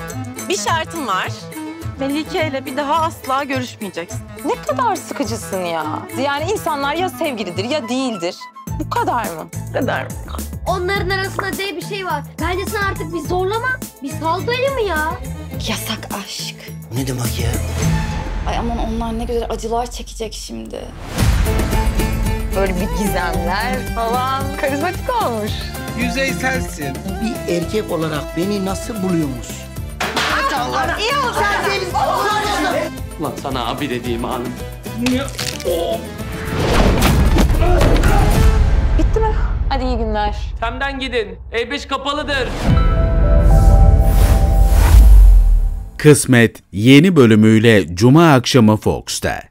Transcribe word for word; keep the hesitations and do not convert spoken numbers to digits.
Bir şartım var. Melike ile bir daha asla görüşmeyeceksin. Ne kadar sıkıcısın ya. Yani insanlar ya sevgilidir ya değildir. Bu kadar mı? Bu kadar mı? Onların arasında D bir şey var. Bence sen artık bir zorlama. Bir sal beni mi ya? Yasak aşk. Ne demek ya? Ay aman onlar ne güzel acılar çekecek şimdi. Böyle bir gizemler falan. Karizmatik olmuş. Yüzeyselsin. Bir erkek olarak beni nasıl buluyorsunuz? İyi oldu. Lan sana abi dediğim an. Bitti mi? Hadi iyi günler. Temden gidin. E beş kapalıdır. Kısmet yeni bölümüyle Cuma akşamı Fox'ta.